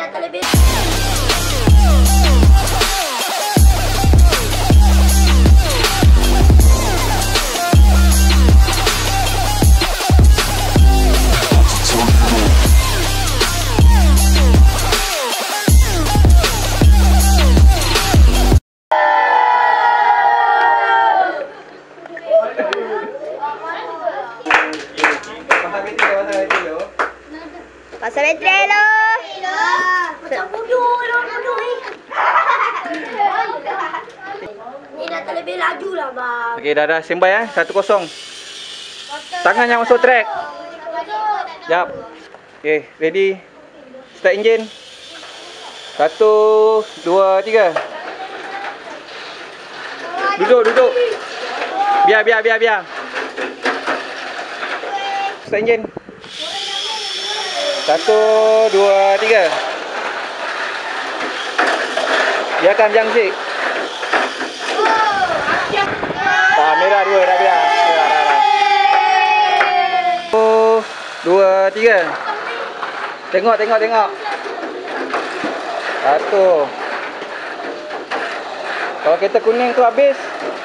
dah terlebih. Pasal bateri lo. Macam bodoh ni. Ni dah terlebih laju lah bang. Okey, dah standby 1-0. Tangan yang masuk track. Jap. Okey, ready. Start engine. 1, 2, 3. Duduk. Biar. Start engine. 1, 2, 3. Biarkan musik. Merah 2 dah biar. Dah. 1, 2, 3. Tengok. 1. Kalau kereta kuning tu habis.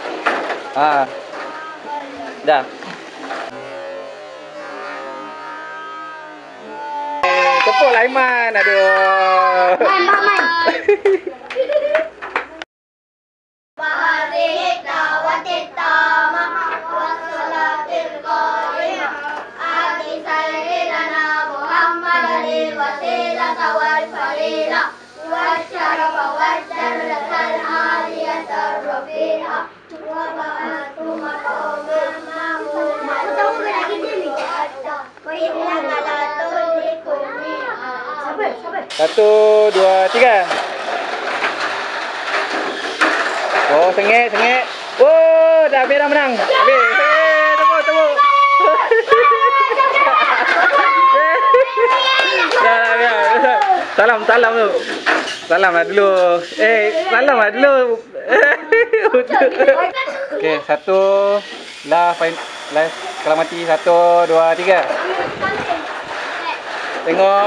Dah. Tepuk lah Aiman. Aduh. Main. Satu, dua, tiga. Oh, sengit. Oh, dah merah menang. Habis. Tepuk. Dah. Salam tu. Salam lah dulu. Salam lah dulu. Okey, satu. Last kalau mati. 1, 2, 3. Tengok.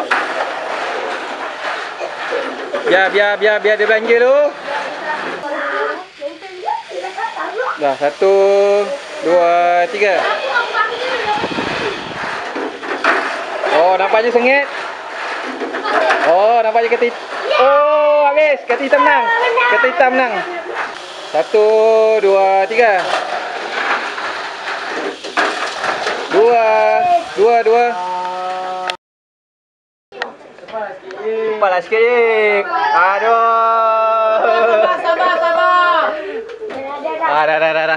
Biar dia belanja dulu. Dah, 1, 2, 3. Oh, nampaknya sengit. Oh, nampaknya kereta hitam. Oh, habis. Kereta hitam menang. 1, 2, 3. 2. Cepatlah sikit. Aduh. Sabar. Dah.